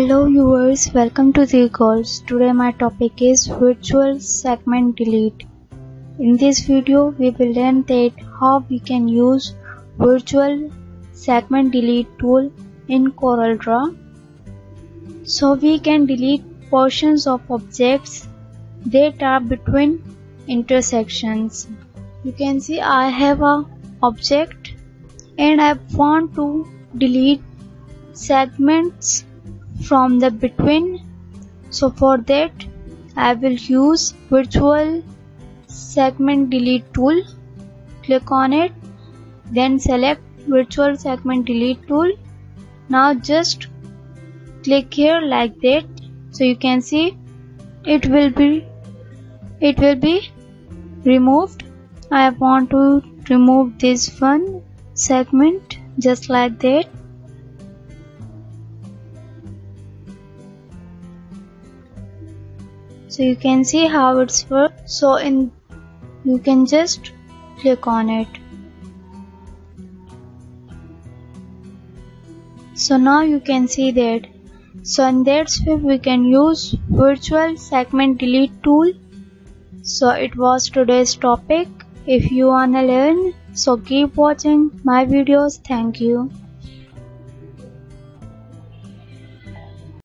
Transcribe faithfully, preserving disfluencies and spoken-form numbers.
Hello viewers, welcome to the course. Today my topic is virtual segment delete. In this video we will learn that how we can use virtual segment delete tool in CorelDRAW. So we can delete portions of objects that are between intersections. You can see I have a object and I want to delete segments from the between. So for that I will use virtual segment delete tool. Click on it, then select virtual segment delete tool. Now just click here like that, so you can see it will be it will be removed. I want to remove this one segment just like that. So you can see how it's work. So in you can just click on it. So now you can see that. So in that way we can use virtual segment delete tool. So it was today's topic. If you wanna learn, so keep watching my videos. Thank you.